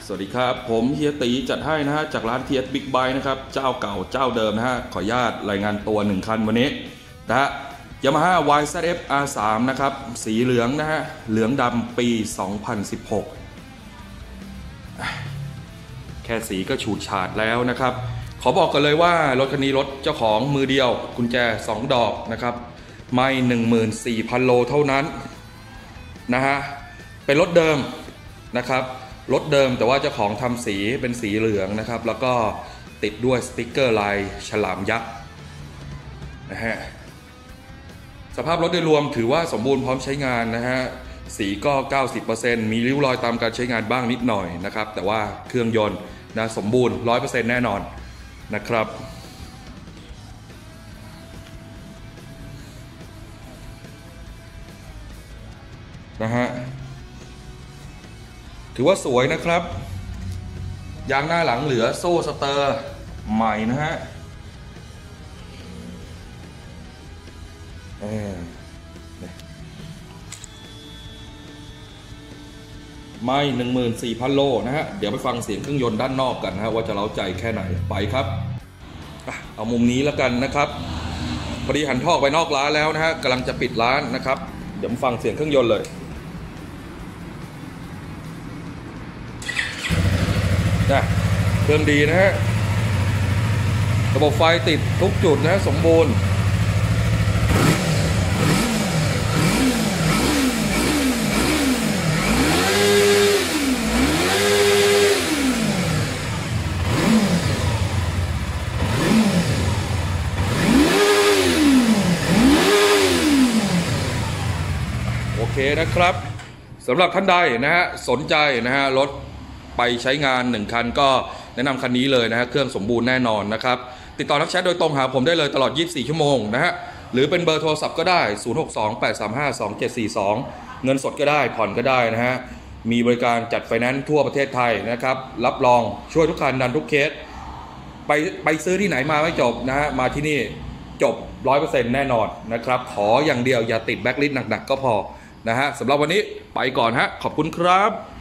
สวัสดีครับผมเฮียตีจัดให้นะฮะจากร้าน TS Big Bike นะครับเจ้าเก่าเจ้าเดิมนะฮะขออนุญาตรายงานตัว1คันวันนี้นะฮะ Yamaha YZF R3 นะครับสีเหลืองนะฮะเหลืองดำปี 2016 แค่สีก็ฉูดฉาดแล้วนะครับขอบอกกันเลยว่ารถคันนี้รถเจ้าของมือเดียวกุญแจ2ดอกนะครับไม่ 14,000 โลเท่านั้นนะฮะเป็นรถเดิมนะครับรถเดิมแต่ว่าเจ้าของทำสีเป็นสีเหลืองนะครับแล้วก็ติดด้วยสติ๊กเกอร์ลายฉลามยักษ์นะฮะสภาพรถโดยรวมถือว่าสมบูรณ์พร้อมใช้งานนะฮะสีก็ 90% มีริ้วรอยตามการใช้งานบ้างนิดหน่อยนะครับแต่ว่าเครื่องยนต์นะสมบูรณ์ 100% แน่นอนนะครับนะฮะถือว่าสวยนะครับยางหน้าหลังเหลือโซ่สเตอร์ใหม่นะฮะไม่ 14,000 โลนะฮะเดี๋ยวไปฟังเสียงเครื่องยนต์ด้านนอกกันนะฮะว่าจะเร้าใจแค่ไหนไปครับเอามุมนี้แล้วกันนะครับพอดีหันท่อไปนอกร้านแล้วนะฮะกำลังจะปิดร้านนะครับเดี๋ยวมาฟังเสียงเครื่องยนต์เลยเครื่องดีนะฮะระบบไฟติดทุกจุดนะฮะสมบูรณ์โอเคนะครับสำหรับท่านใดนะฮะสนใจนะฮะรถไปใช้งาน1คันก็แนะนำคันนี้เลยนะฮะเครื่องสมบูรณ์แน่นอนนะครับติดต่อทักแชทโดยตรงหาผมได้เลยตลอด24ชั่วโมงนะฮะหรือเป็นเบอร์โทรศัพท์ก็ได้ 0628352742 เงินสดก็ได้ผ่อนก็ได้นะฮะมีบริการจัดไฟแนนซ์ทั่วประเทศไทยนะครับรับรองช่วยทุกคันดันทุกเคสไปซื้อที่ไหนมาไม่จบนะฮะมาที่นี่จบ 100% แน่นอนนะครับขออย่างเดียวอย่าติดแบ็คลิสต์หนักๆก็พอนะฮะสำหรับวันนี้ไปก่อนฮะขอบคุณครับ